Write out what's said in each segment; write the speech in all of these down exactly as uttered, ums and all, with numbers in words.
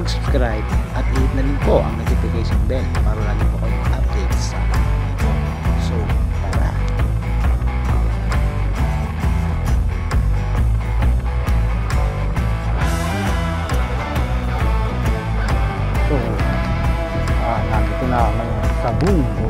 mag-subscribe at i-hit na rin po ang notification bell para lagi po kayo update sa video. So, tara! So, ah, nandito na ako ngayon sa Bungo.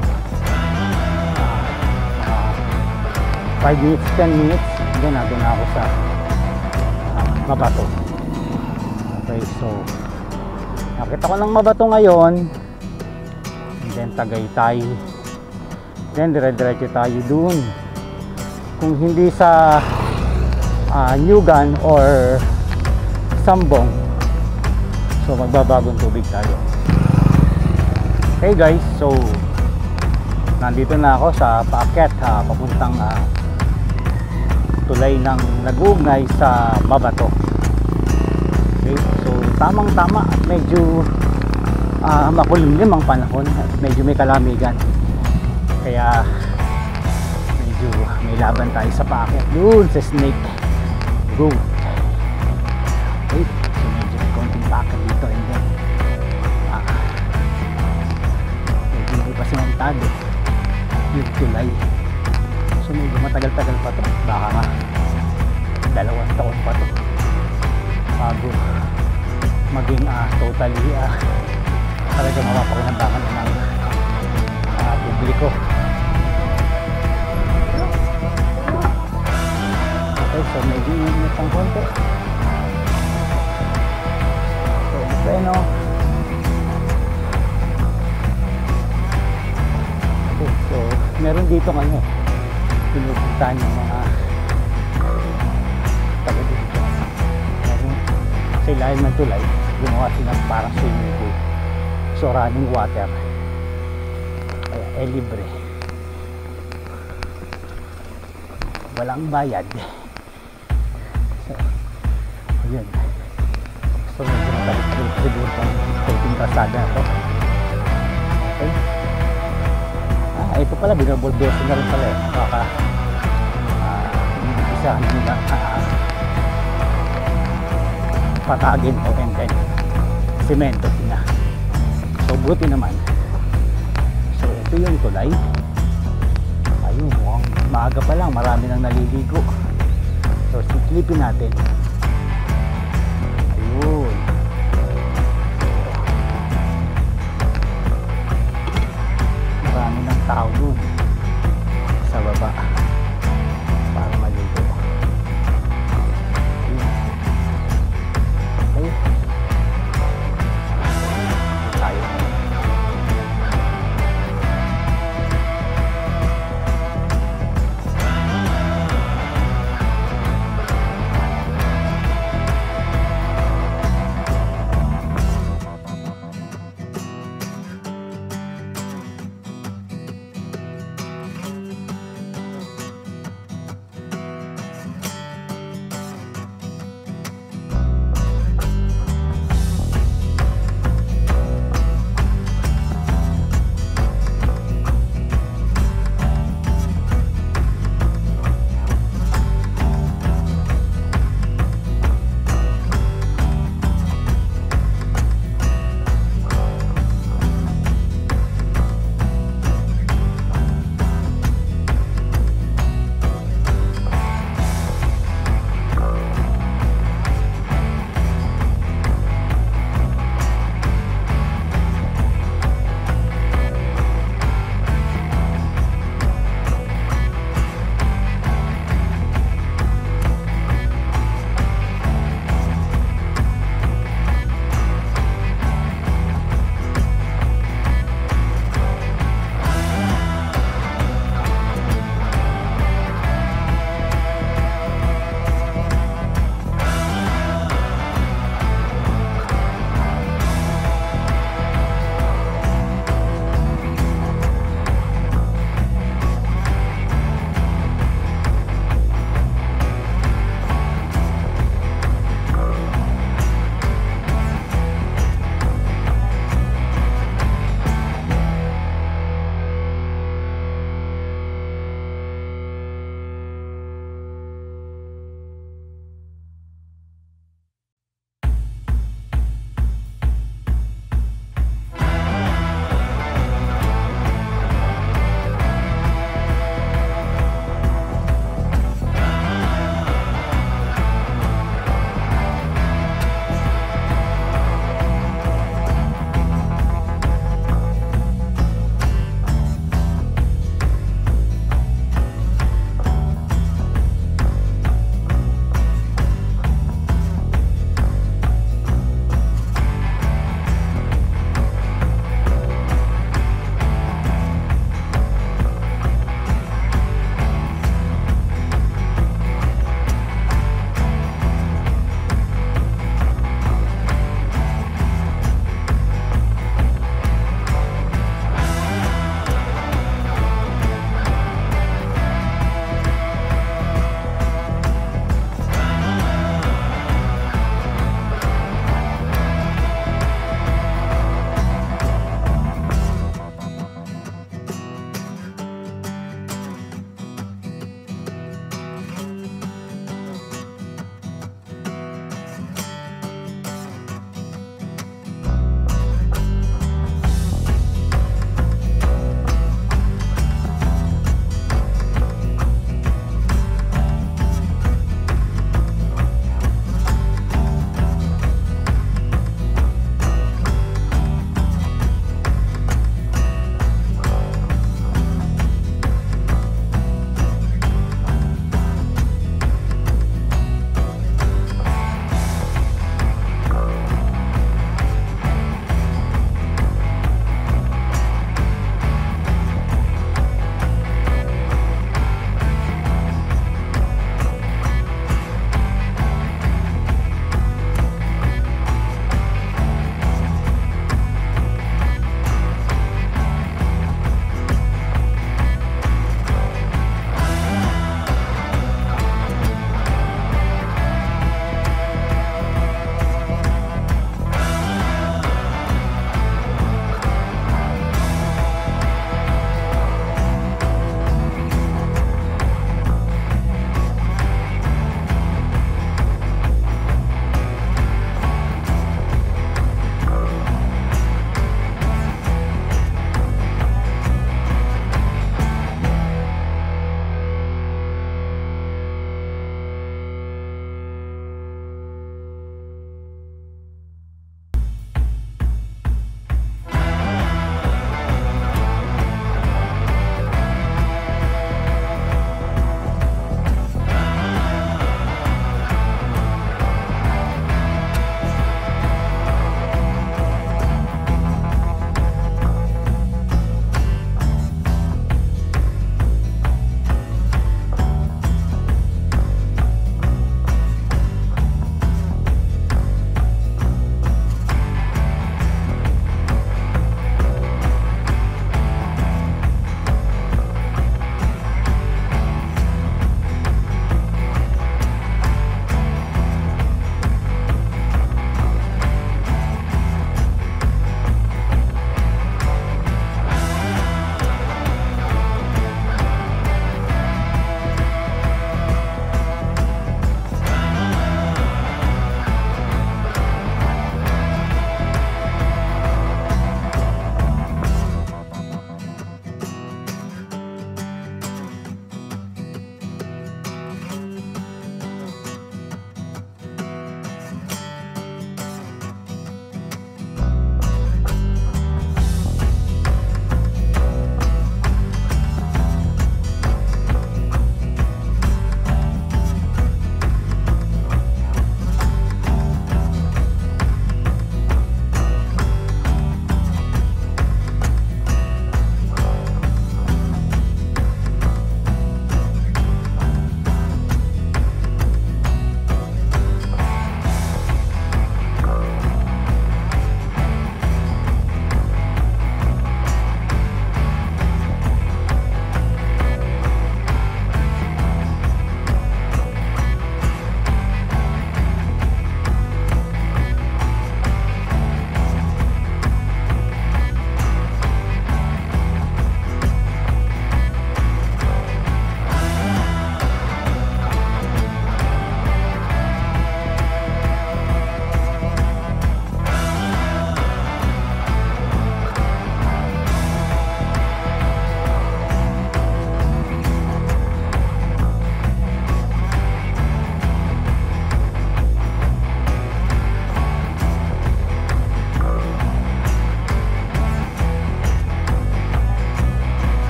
Ah, five minutes, ten minutes, then nandun na ako sa ah, Mabato. Okay, so nakita ko ng Mabato ngayon, and then Tagaytay, then dire-diretso tayo dun. Kung hindi sa uh, Nyugan or Sambong, so magbabagong tubig tayo. Okay guys, so nandito na ako sa paakyat ha, papuntang uh, tulay ng nag-uugnay sa Mabato. Okay, so tamang tama at medyo uh, makulimlim ang panahon at medyo may kalamigan, kaya medyo may laban tayo sa paakyat doon sa Snake Road. Okay, so medyo may konting paakyat dito, and then uh, medyo hindi pa simentado yung tulay, so medyo matagal-tagal pa to, baka nga dalawang taon pa to bago maging uh, totally uh, talaga mapapakinabangan ng uh, publiko. Okay, so medyo init ang konti. So, bueno. Okay, so meron dito ano, pinupuntahan yung mga taga dito. Meron sa ilalim ng tulay, gumawa sila parang swimming pool, so running water, kaya eh libre, walang bayad. So ayun, so medyo matalik siguro pang taking kasada na to. Okay, ah, ito pala binabuldoso na rin pala eh, baka uh, isa nila uh, patagin o and then semento sila. So buti naman. So ito yung tulay. Ayun, mukhang maaga pa lang, marami nang naliligo. So siklipin natin. Ayun, marami ng tao dun sa baba para maligo. Okay, tayo.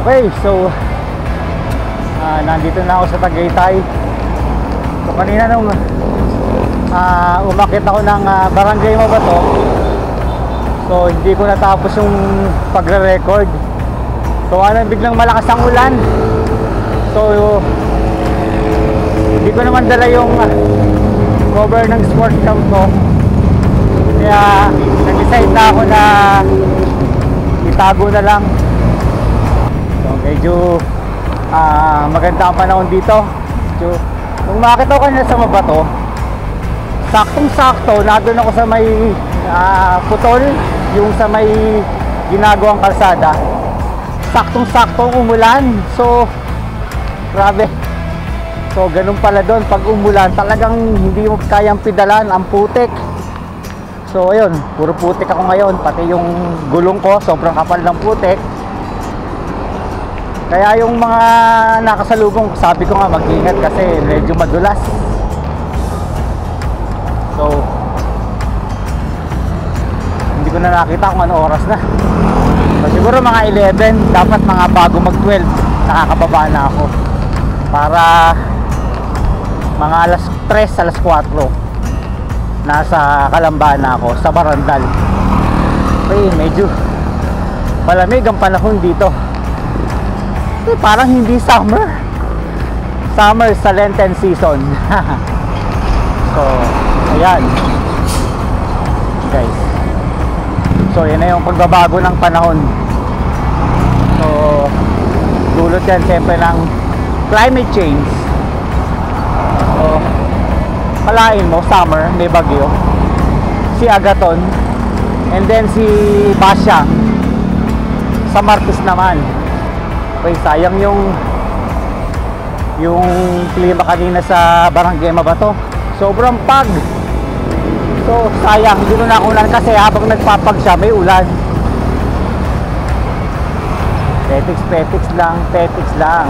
Okay, so uh, nandito na ako sa Tagaytay. So kanina nung uh, umakit ako ng uh, Barangay Mabato, so hindi ko natapos yung pagre-record. So ano, biglang malakas ang ulan. So hindi ko naman dala yung uh, cover ng sport cam ko. Kaya nag-decide na ako na itago na lang. So medyo uh, maganda ang panahon dito. So nung makita ko kanina sa Mabato, saktong-sakto nandun ako sa may uh, putol, yung sa may ginagawang kalsada. Saktong-sakto umulan. So grabe. So ganun pala doon, pag umulan talagang hindi mo kayang pidalan, ang putik. So ayun, puro putik ako ngayon, pati yung gulong ko sobrang kapal ng putik. Kaya yung mga nakasalubong, sabi ko nga mag-ingat kasi medyo madulas. So hindi ko na nakita kung ano oras na. So siguro mga eleven, dapat mga bago mag twelve nakakababa na ako. Para mga alas tres, alas kwatro nasa Kalambahan na ako, sa Barandal. Okay, medyo malamig ang panahon dito. Eh, parang hindi summer. Summer sa Lenten season. So, ayan guys. So, yan na yung pagbabago ng panahon. So, dulot yan siyempre ng climate change. So, palain mo, summer, may bagyo. Si Agaton, and then si Basyang sa Martes naman. Okay, sayang yung yung klima kanina sa Barangay Mabato. Sobrang pag. So, sayang, hindi na nakunan kasi habang nagpapag siya, may ulan. Petiks, petiks lang, petiks lang.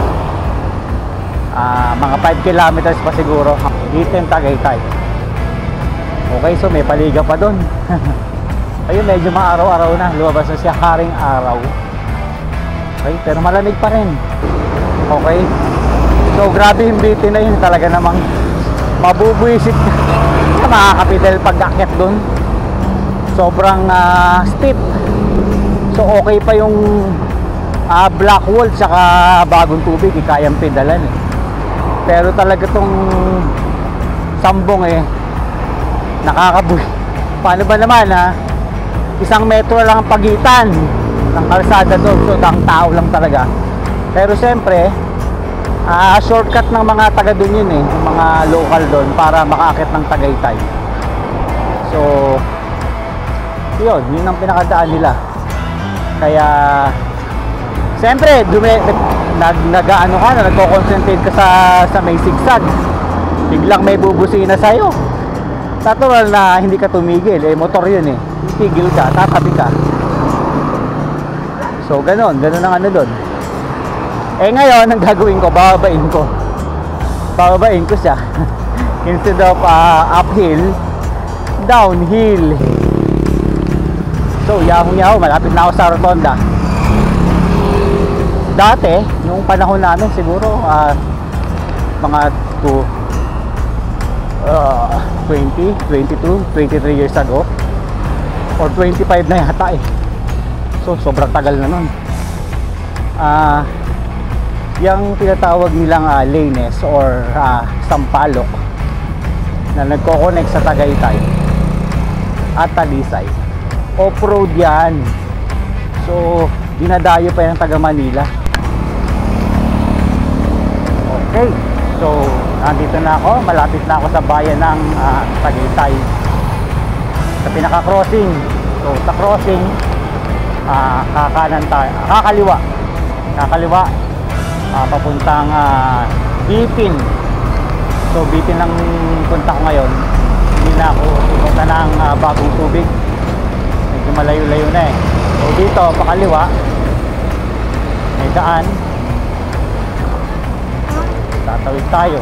Uh, mga five kilometers pa siguro dito yung Tagaytay. Okay, so may paliga pa dun. Ayun, medyo maaraw-araw na, lumabas na siya, haring araw. Okay, pero malamig pa rin. Okay, so grabe yung bitin na yun, talaga namang mabubuisit na makakapidal pag-akyat dun. Sobrang uh, steep. So okay pa yung uh, black wall tsaka bagong tubig, kayang pedalan eh. Pero talaga tong Sambong eh, nakakabuhi. Paano ba naman ha? Isang metro lang ang pagitan ng kalsada doon, so ang tao lang talaga. Pero siyempre uh, shortcut ng mga taga doon yun eh, ng mga local doon para makaakit ng Tagaytay. So yun, yun ang pinakadaan nila. Kaya siyempre dumi, nag, nag ano ka na, nagko-concentrate ka sa, sa may zigzag, biglang may bubusina sa'yo. Natural na hindi ka tumigil, eh motor yun eh, tigil ka, tatabi ka. So ganon, ganon ang ano doon. Eh ngayon, ang gagawin ko, bababain ko bababain ko siya instead of uh, uphill, downhill. So yahoo yahoo, malapit na ako sa rotonda. Dati, yung panahon namin siguro uh, mga two, uh, twenty, twenty-two, twenty-three years ago, or twenty-five na yata eh. So sobrang tagal na nun. Ah uh, yung tinatawag nilang uh, lanes or uh, sampalok na nagko-connect sa Tagaytay at Talisay, off-road yan. So dinadayo pa yung taga Manila. Okay, so nandito na ako, malapit na ako sa bayan ng uh, Tagaytay, sa pinaka-crossing. So sa crossing, uh, kakanan tayo, kakaliwa kakaliwa uh, papuntang uh, Bipin. So Bipin ang punta ko ngayon, hindi na ako pupunta ng uh, bagong tubig, medyo malayo-layo na eh. So dito pakaliwa may daan, tatawid tayo.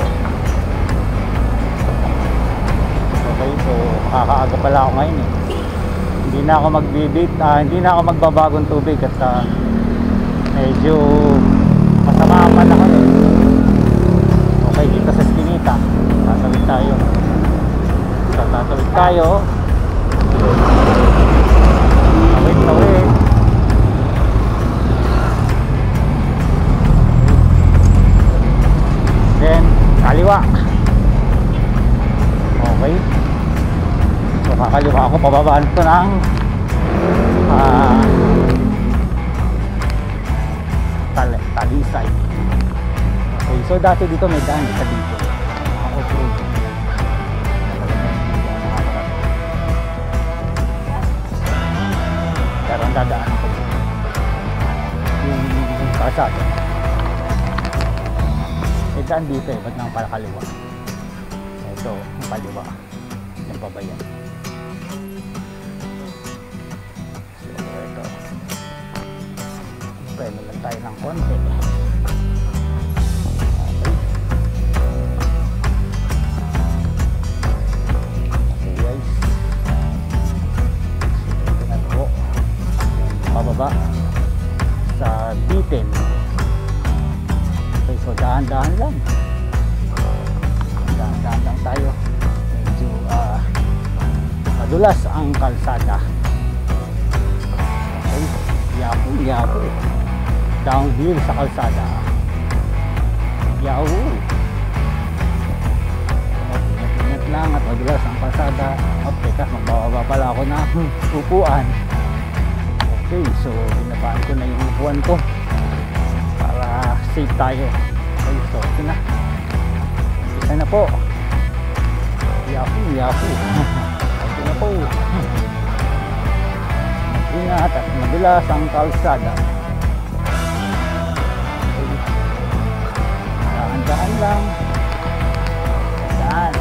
Okay, so kakaaga pala ako ngayon eh. Hindi na ako magbibit, uh, hindi na ako magbabagong tubig at uh, medyo masama ang panahon eh. Okay, dito sa Skinita tatawid tayo, tatawid tayo, tawid tawid then kaliwa. Okay, so kakaliwa ako, pababaan ko ng uh, tal Talisay. Okay, so dati dito may daan sa dito mga off-road, pero ang dadaan ko yung kalsada. May daan dito eh, ba't nang pala kaliwa? Ito, yung kaliwa, yung pabayan. So ito, preno lang tayo ng konti. Mababa sa bitin. Okay, so dahan-dahan lang, dahan-dahan lang tayo, medyo uh, madulas ang kalsada. Okay, yapo yapo downhill sa kalsada, yapo, ingat-ingat lang at madulas ang kalsada. Okay, teka, magbababa pala ako na upuan. Okay, so binabaan ko na yung upuan ko para safe tayo. Okay, so ito na, isa na po, yahoo yahoo. Ito na po, ingat at madulas ang kalsada. Okay, dahan-dahan lang, dahan.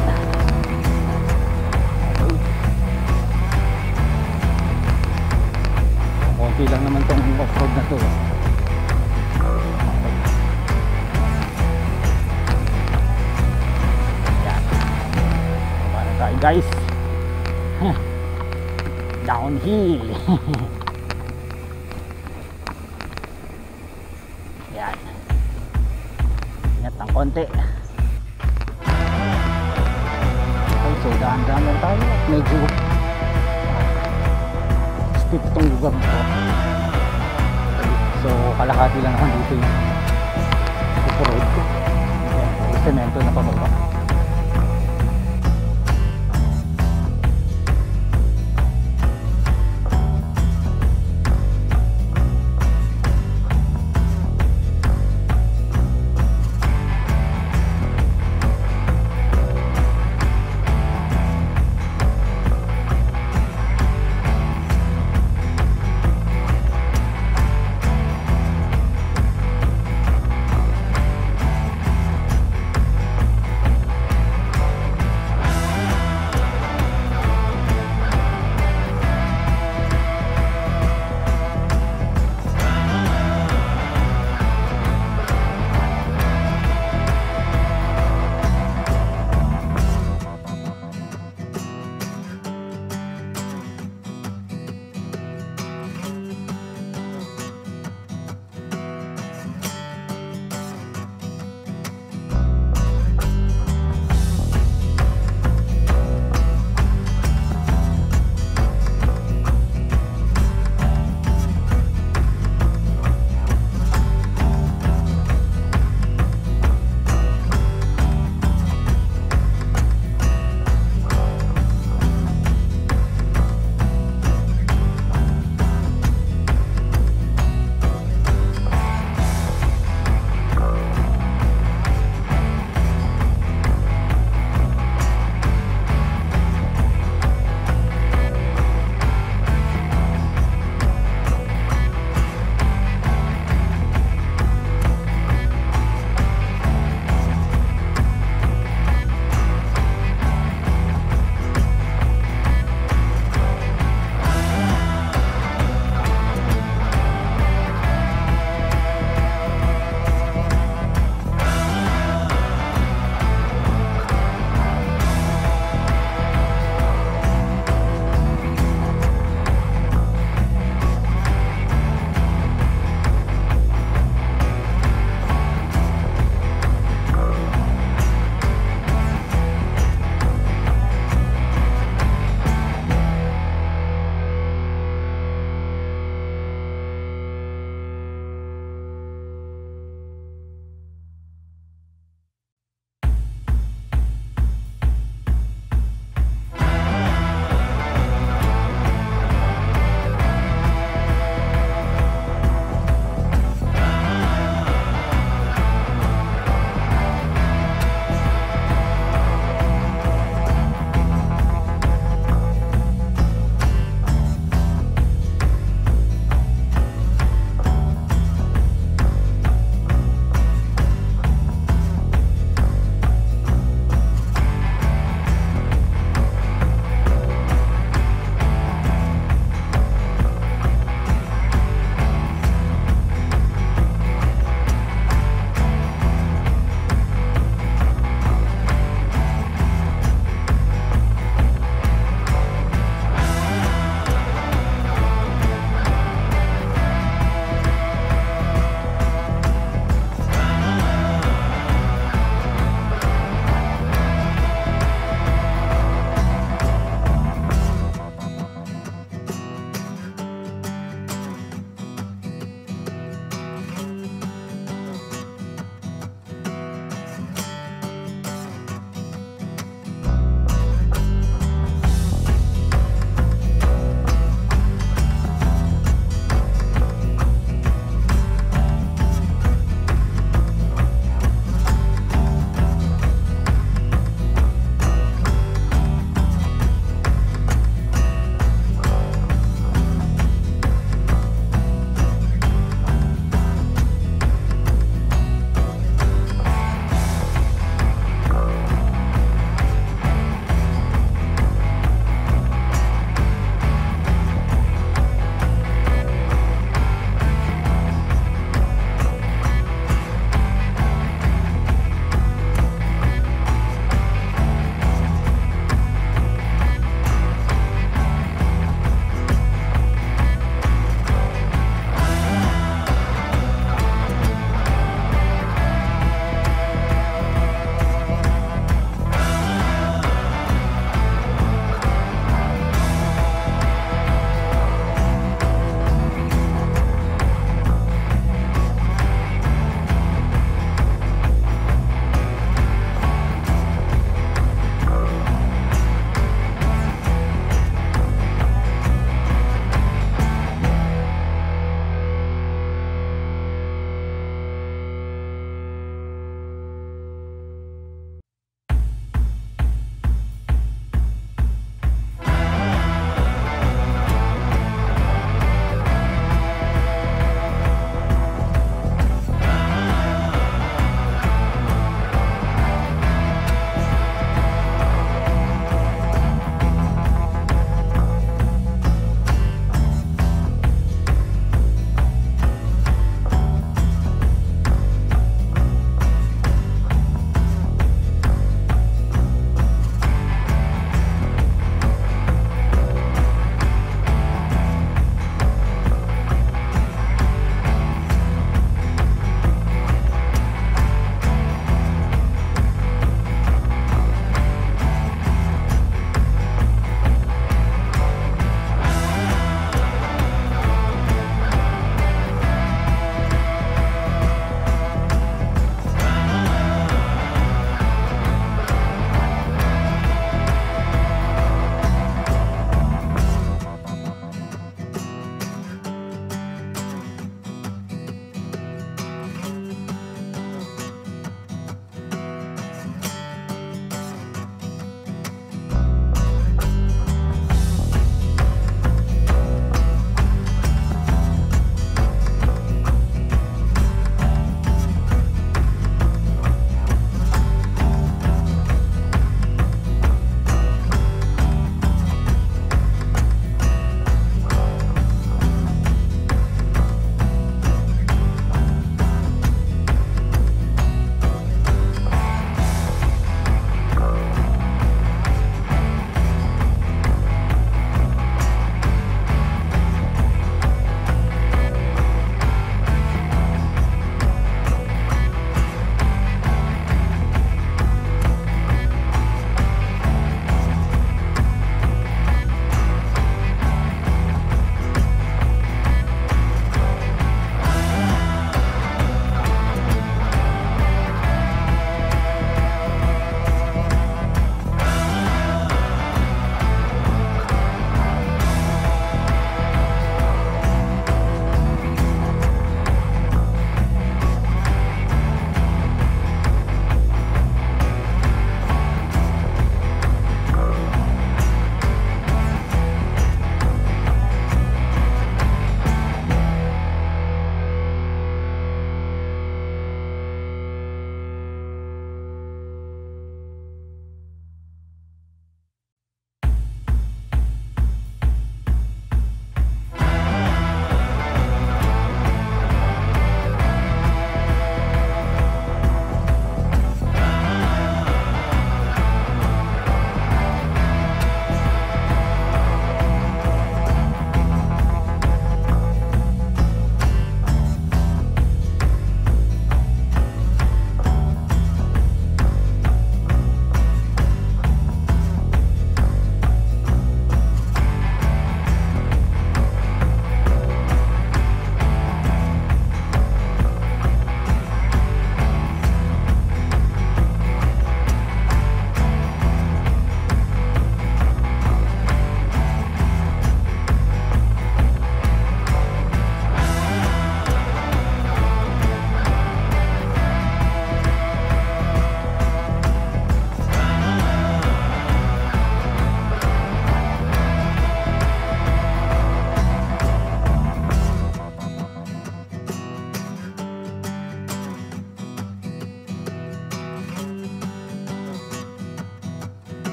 Okay lang naman tong off-road na to. Yan, baba na tayo guys. Downhill. Yan, ingat ng konti. Okay, so dahan-dahan lang tayo, medyo steep itong lugar na to. So kalahati lang naman dito yung off-road ko. Ayan, semento na pababa.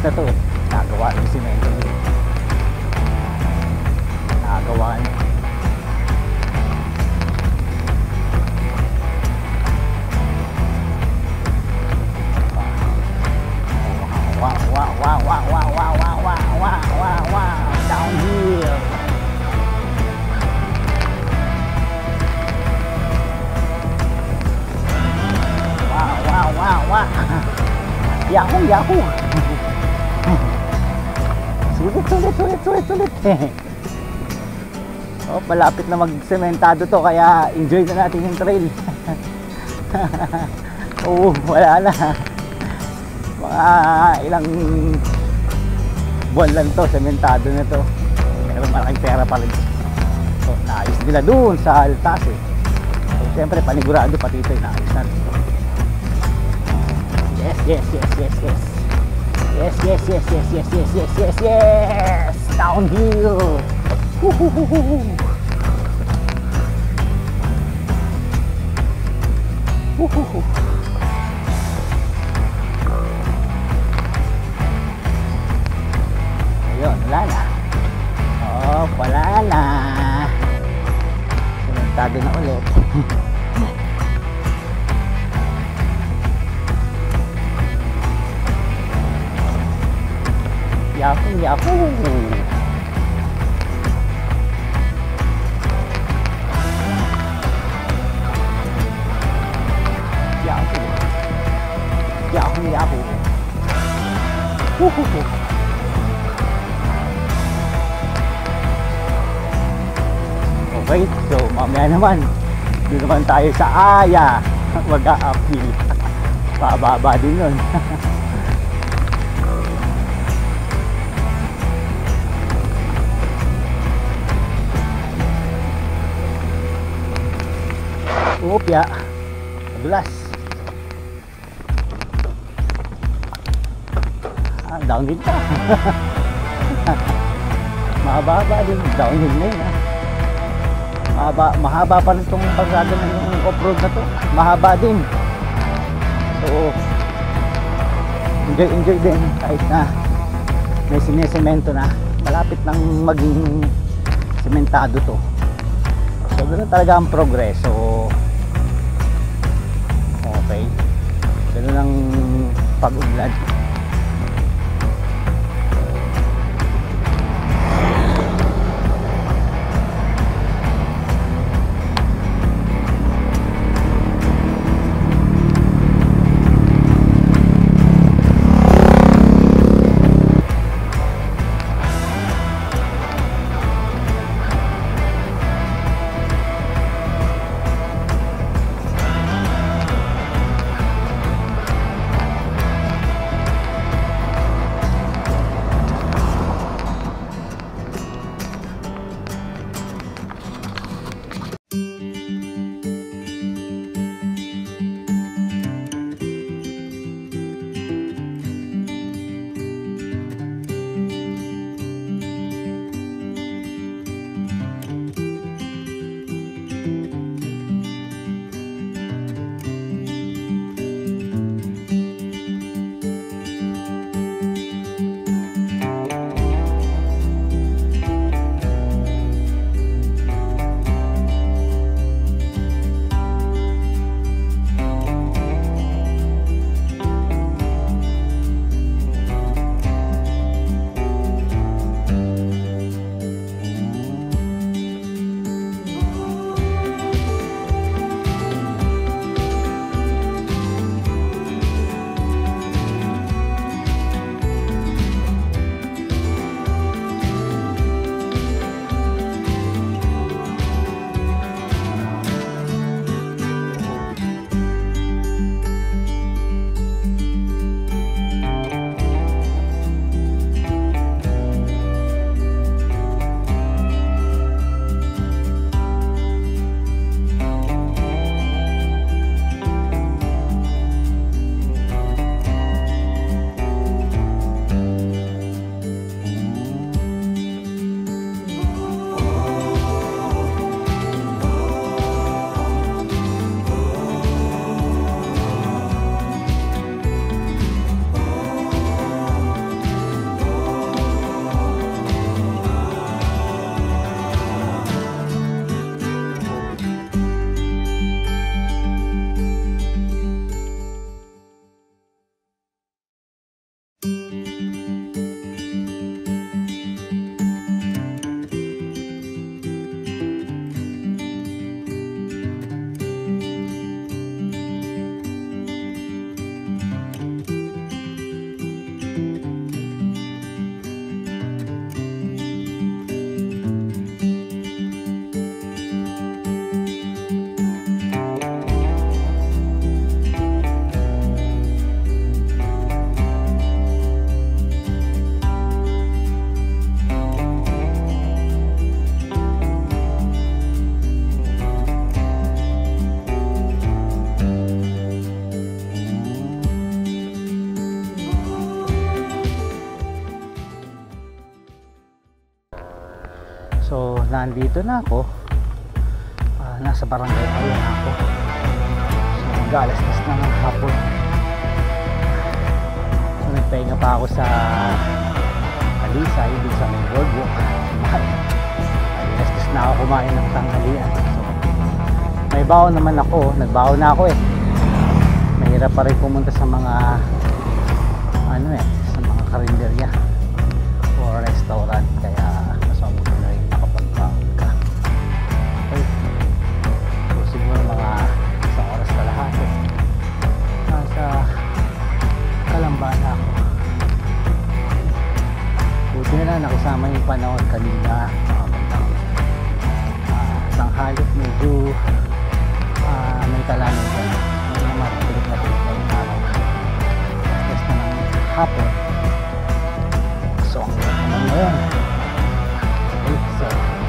na to eh. Nagawa yung simento dito. Nagawa niya. Wow, wow, wow, wow, wow, wow, wow, wow, wow, wow, wow, downhill. Wow, wow, wow, wow. Yahoo, yahoo. Sulit, sulit, sulit, sulit, sulit. Oh, malapit na magsementado to, kaya enjoy na natin yung trail. Oo, wala na. Mga ilang buwan lang to, sementado na to. Pero malaking pera pa rin. So, naayos nila dun sa Altas eh. So, siyempre, panigurado pati ito, naayos na rin. Yes, yes, yes, yes, yes. Yes, yes, yes, yes, yes, yes, yes, yes, yes. Downhill. Woohoo. Woohoo. Ayun, wala na. Oh, wala na. Sementado na ulit. Yahoo, yahoo. Yahoo. Yahoo, yahoo. Woohoo. Okay, so mamaya naman doon naman tayo sa Aya. Mag-a-uphill. Pababa din yun. Upya, madulas. Ah, downhill pa. Mahaba din, downhill na yun. Mahaba, mahaba pa rin itong pagsada ng off-road na to. Mahaba din. So, enjoy, enjoy din kahit na may sinesemento na. Malapit nang maging sementado to. So, ganoon talaga ang progreso. Okay, ganun ang pag-unlad. So nandito na ako, uh, nasa barangay Ayo na ako. So mag-alas nas na ng hapon. So nagpahinga pa ako sa Alisay, dun sa main boardwalk. Alas nas na ako kumain ng tanghalian. So may baon naman ako, nagbaon na ako eh. Mahirap pa rin pumunta sa mga ano eh, sa mga karinderya o restaurant, kaya mas mabuti na rin nakapagbaon ka. Okay, so siguro mga isang oras na lahat eh, nasa Kalamba na ako. Buti na lang nakisama yung panahon kanina, mga bandang uh, tanghalit, medyo uh, may talanin dyan. May naman pilit na pilit na yung araw, tapos na ng hapon. So ang naman ngayon, okay, so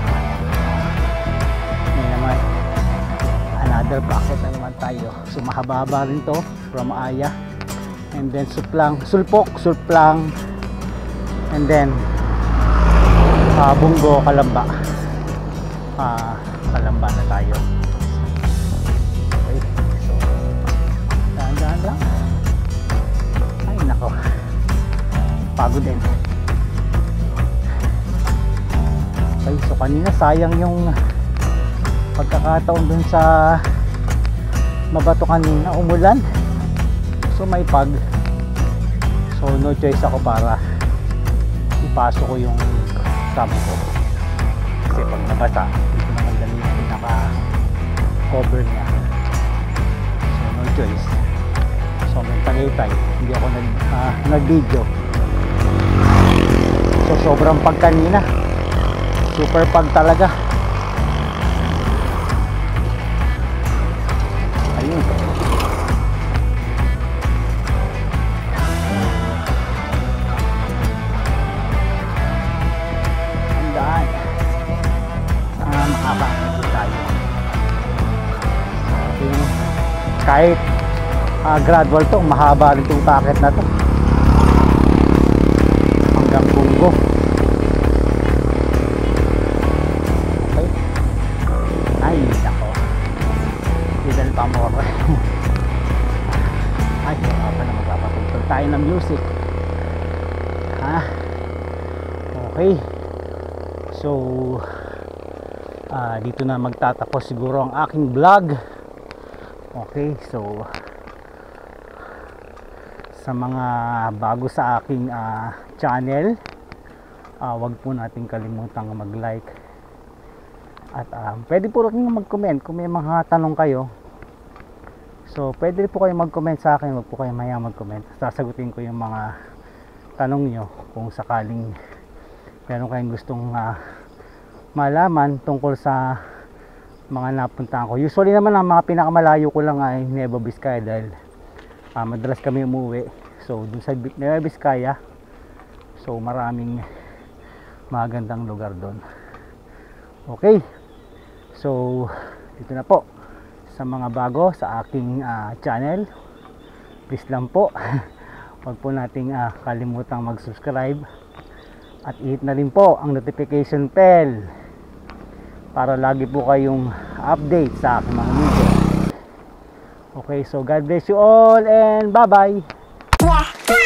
may naman another packet na naman tayo. So mahaba-haba rin to, from Aya, and then Suplang, Sulpok, Sulplang, and then uh, Bungo, Kalamba. uh, Kalamba na tayo. Okay, so dahan-dahan lang. Ay nako, pagod din. Okay, so kanina sayang yung pagkakataon dun sa Mabato kanina, umulan. So may pag, so no choice ako para ipasok ko yung cam ko, kasi pag nabasa dito naman dali yung pinaka cover niya. So no choice, so may tagaytay, hindi ako nag, uh, nag video. So sobrang pag kanina, super pag talaga. Ayun, kahit uh, gradual to, mahaba rin itong packet na to hanggang Bungo. Okay, ay nako, idal pa mo ako. Ay wala pa na, magpapatugtog tayo ng music ha. Okay, so uh, dito na magtatapos siguro ang aking vlog. Okay, so sa mga bago sa aking uh, channel, uh, wag po natin kalimutang mag-like at uh, pwede po rin mag-comment kung may mga tanong kayo. So pwede po kayo mag-comment sa akin, wag po kayo maya mag-comment. Sasagutin ko yung mga tanong nyo kung sakaling meron kayong gustong uh, malaman tungkol sa mga napuntahan ko. Usually naman ang mga pinakamalayo ko lang ay Nueva Vizcaya, dahil uh, madalas kami umuwi. So dun sa Nueva Vizcaya, so maraming magandang lugar doon. Okay, so dito na po sa mga bago sa aking uh, channel, please lang po wag po nating uh, kalimutang mag subscribe at i-hit na rin po ang notification bell para lagi po kayong update sa aking mga video. Okay, so God bless you all and bye bye.